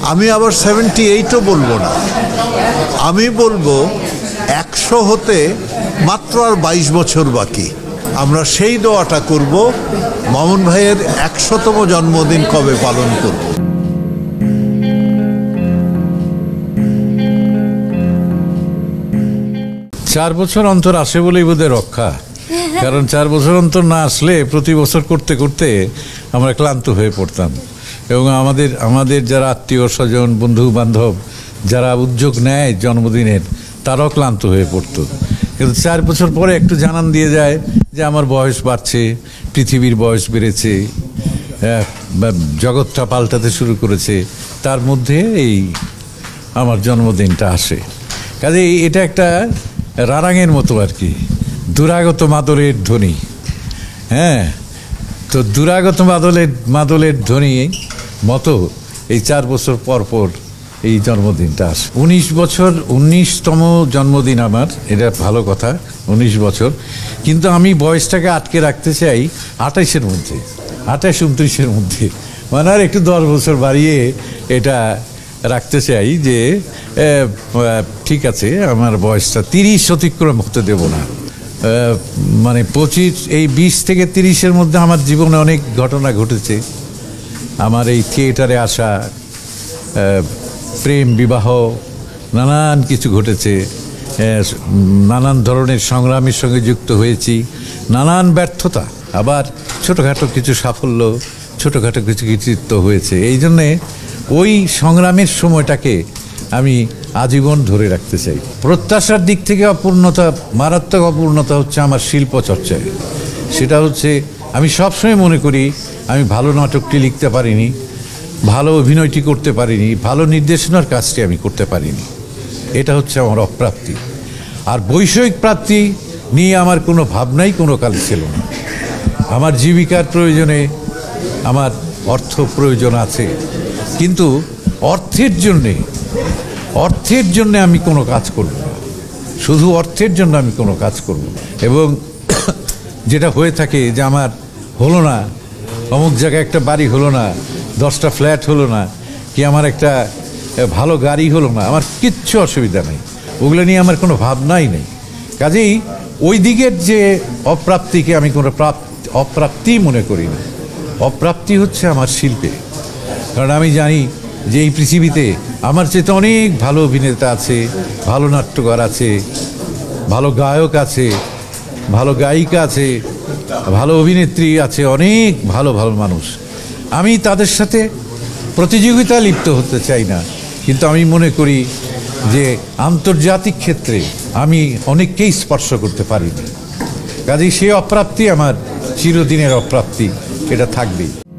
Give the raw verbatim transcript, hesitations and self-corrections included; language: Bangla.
আমি আবার সেভেন্টি এইটও বলবো না, আমি বলবো একশো হতে মাত্র আর বাইশ বছর বাকি। আমরা সেই দোয়াটা করব মামুন ভাইয়ের একশোতম জন্মদিন কবে পালন করব। চার বছর অন্তর আসে বলেই বোধহয় রক্ষা, কারণ চার বছর অন্তর না আসলে প্রতি বছর করতে করতে আমরা ক্লান্ত হয়ে পড়তাম, এবং আমাদের আমাদের যারা আত্মীয় স্বজন বন্ধু বান্ধব যারা উদ্যোগ নেয় জন্মদিনের তারাও ক্লান্ত হয়ে পড়তো। কিন্তু চার বছর পরে একটু জানান দিয়ে যায় যে আমার বয়স বাড়ছে, পৃথিবীর বয়স বেড়েছে, জগৎটা পাল্টাতে শুরু করেছে, তার মধ্যে এই আমার জন্মদিনটা আসে। কাজে এটা একটা রারাঙের মতো আর কি, দুরাগত মাদলের ধ্বনি। হ্যাঁ, তো দুরাগত মাদলের মাদলের ধ্বনি মতো এই চার বছর পর পর এই জন্মদিনটা আসে। উনিশ বছর উনিশতম জন্মদিন আমার, এটা ভালো কথা, উনিশ বছর। কিন্তু আমি বয়সটাকে আটকে রাখতে চাই আঠাইশের মধ্যে, আঠাইশ উনত্রিশের মধ্যে, মানে আর একটু দশ বছর বাড়িয়ে এটা রাখতে চাই যে ঠিক আছে আমার বয়সটা তিরিশ অতিক্রম হতে দেব না। মানে পঁচিশ এই বিশ থেকে তিরিশের মধ্যে আমার জীবনে অনেক ঘটনা ঘটেছে। আমার এই থিয়েটারে আসা, প্রেম বিবাহ, নানান কিছু ঘটেছে, নানান ধরনের সংগ্রামের সঙ্গে যুক্ত হয়েছি, নানান ব্যর্থতা, আবার ছোটোখাটো কিছু সাফল্য, ছোটোখাটো কিছু কৃতিত্ব হয়েছে। এই জন্যে ওই সংগ্রামের সময়টাকে আমি আজীবন ধরে রাখতে চাই। প্রত্যাশার দিক থেকে অপূর্ণতা, মারাত্মক অপূর্ণতা হচ্ছে আমার শিল্প চর্চায়। সেটা হচ্ছে আমি সবসময় মনে করি আমি ভালো নাটকটি লিখতে পারিনি, ভালো অভিনয়টি করতে পারিনি, ভালো নির্দেশনার কাজটি আমি করতে পারিনি। এটা হচ্ছে আমার অপ্রাপ্তি। আর বৈষয়িক প্রাপ্তি নিয়ে আমার কোনো ভাবনাই কোনো কাল ছিল না। আমার জীবিকার প্রয়োজনে আমার অর্থ প্রয়োজন আছে, কিন্তু অর্থের জন্যে অর্থের জন্যে আমি কোনো কাজ করব না, শুধু অর্থের জন্য আমি কোনো কাজ করব। এবং যেটা হয়ে থাকে যে আমার হলো না, অমুক জায়গায় একটা বাড়ি হলো না, দশটা ফ্ল্যাট হলো না, কি আমার একটা ভালো গাড়ি হলো না, আমার কিচ্ছু অসুবিধা নেই, ওগুলো নিয়ে আমার কোনো ভাবনাই নেই। কাজেই ওই দিকের যে অপ্রাপ্তিকে আমি কোনো প্রাপ্তি অপ্রাপ্তি মনে করি না। অপ্রাপ্তি হচ্ছে আমার শিল্পে, কারণ আমি জানি যে এই পৃথিবীতে আমার চেয়ে অনেক ভালো অভিনেতা আছে, ভালো নাট্যকার আছে, ভালো গায়ক আছে, ভালো গায়িকা আছে, ভালো অভিনেত্রী আছে, অনেক ভালো ভালো মানুষ। আমি তাদের সাথে প্রতিযোগিতা লিপ্ত হতে চাই না, কিন্তু আমি মনে করি যে আন্তর্জাতিক ক্ষেত্রে আমি অনেককেই স্পর্শ করতে পারিনি। কাজেই সে অপ্রাপ্তি আমার চিরদিনের অপ্রাপ্তি, এটা থাকবেই।